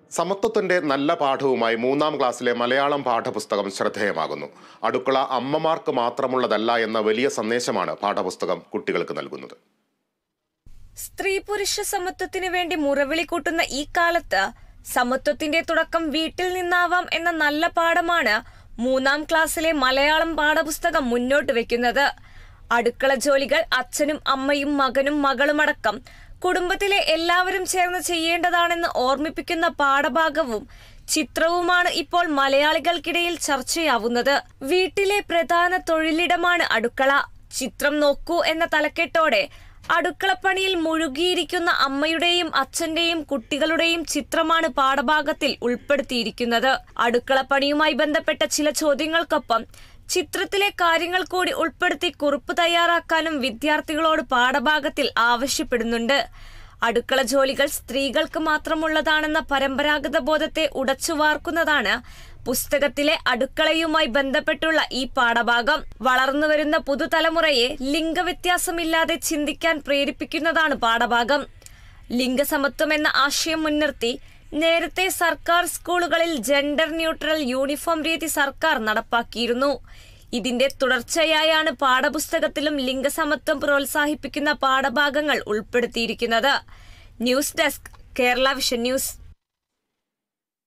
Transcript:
സമത്വത്തിന്റെ നല്ല പാഠവുമായി 3ാം ക്ലാസ്സിലെ മലയാളം പാഠപുസ്തകം ശ്രദ്ധേയമാകുന്നു. അടുക്കള അമ്മമാർക്ക് മാത്രമുള്ളതല്ല എന്ന വലിയ സന്ദേശമാണ് പാഠപുസ്തകം കുട്ടികൾക്ക് നൽകുന്നത്. സ്ത്രീ പുരുഷ സമത്വത്തിന് വേണ്ടി മുറവിളി കൂട്ടുന്ന ഈ കാലത്ത് സമത്വത്തിന്റെ തുടക്കം വീട്ടിൽ നിന്നാവാം എന്ന നല്ല പാഠമാണ് 3ാം ക്ലാസ്സിലെ മലയാളം പാഠപുസ്തകം മുന്നോട്ട് വെക്കുന്നത്. അടുക്കള ജോലികൾ അച്ഛനും അമ്മയും മകനും മകളുമടക്കം കുടുംബത്തിലെ എല്ലാവരും ചേർന്ന് ചെയ്യേണ്ടതാണെന്ന് ഓർമ്മിപ്പിക്കുന്ന പാഠഭാഗവും ചിത്രവുമാണ് ഇപ്പോൾ മലയാളികൾക്കിടയിൽ ചർച്ചയാവുന്നത്. വീട്ടിലെ പ്രധാന തൊഴിലിടമാണ് അടുക്കള. ചിത്രം നോക്കൂ എന്ന തലക്കെട്ടോടെ അടുക്കളപ്പണിയിൽ മുഴുകിയിരിക്കുന്ന അമ്മയുടെയും അച്ഛന്റെയും കുട്ടികളുടെയും ചിത്രമാണ് പാഠഭാഗത്തിൽ ഉൾപ്പെടുത്തിയിരിക്കുന്നത്. അടുക്കളപ്പണിയുമായി ബന്ധപ്പെട്ട ചില ചോദ്യങ്ങൾക്കൊപ്പം ചിത്രത്തിലെ കാര്യങ്ങൾ കൂടി ഉൾപ്പെടുത്തി കുറിപ്പ് തയ്യാറാക്കാനും വിദ്യാർത്ഥികളോട് പാഠഭാഗത്തിൽ ആവശ്യപ്പെടുന്നുണ്ട്. അടുക്കള ജോലികൾ സ്ത്രീകൾക്ക് മാത്രമുള്ളതാണെന്ന പരമ്പരാഗത ബോധത്തെ ഉടച്ചുവാർക്കുന്നതാണ് പുസ്തകത്തിലെ അടുക്കളയുമായി ബന്ധപ്പെട്ടുള്ള ഈ പാഠഭാഗം. വളർന്നുവരുന്ന പുതുതലമുറയെ ലിംഗവ്യത്യാസമില്ലാതെ ചിന്തിക്കാൻ പ്രേരിപ്പിക്കുന്നതാണ് പാഠഭാഗം. ലിംഗസമത്വം എന്ന ആശയം മുൻനിർത്തി നേരത്തെ സർക്കാർ സ്കൂളുകളിൽ ജെൻഡർ ന്യൂട്രൽ യൂണിഫോം രീതി സർക്കാർ നടപ്പാക്കിയിരുന്നു. ഇതിന്റെ തുടർച്ചയായാണ് പാഠപുസ്തകത്തിലും ലിംഗസമത്വം പ്രോത്സാഹിപ്പിക്കുന്ന പാഠഭാഗങ്ങൾ ഉൾപ്പെടുത്തിയിരിക്കുന്നത്. News desk, Kerala Vision news.